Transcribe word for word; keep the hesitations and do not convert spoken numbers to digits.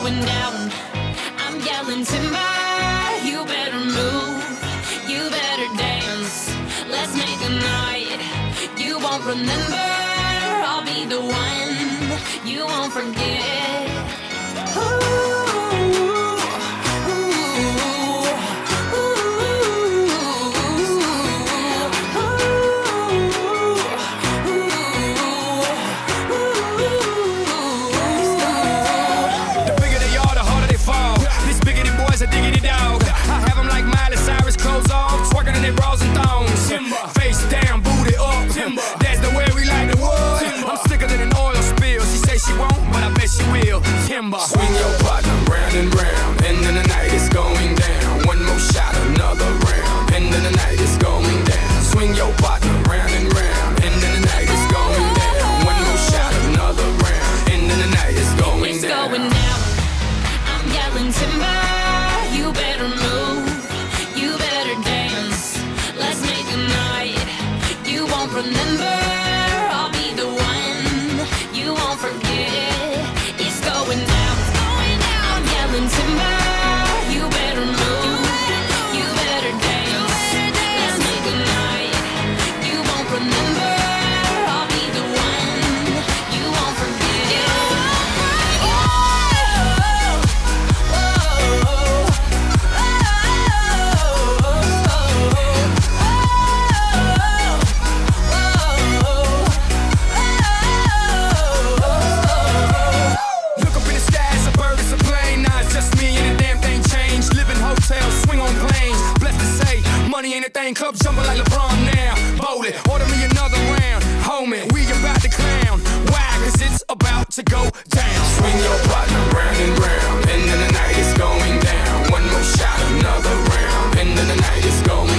going down. I'm yelling timber, you better move, you better dance. Let's make a night you won't remember. I'll be the one you won't forget. Ooh. Face down, booty up, timber. That's the way we like the wood. Timber. I'm sicker than an oil spill. She say she won't, but I bet she will. Timber. Swing your partner round and round, and then the night is going down. One more shot, another round, and then the night is going down. Swing your partner round and round, and then the night is going down. One more shot, another round, and then the night is going it's down. It's going down. I'm yelling timber. You better move. You better dance. Let's make a night you won't remember. I'll be the one you won't forget. It's going down, it's going down. I'm yelling timber. You better move, you better dance. Let's make a night you won't remember. I'll be the one you won't forget. Oh, oh, oh, oh. Money ain't a thing, club jumping like LeBron now. Bowl it, order me another round. Homie, we about to clown. Why? Cause it's about to go down. Swing your partner round and round, and then the night is going down. One more shot, another round, and then the night is going down.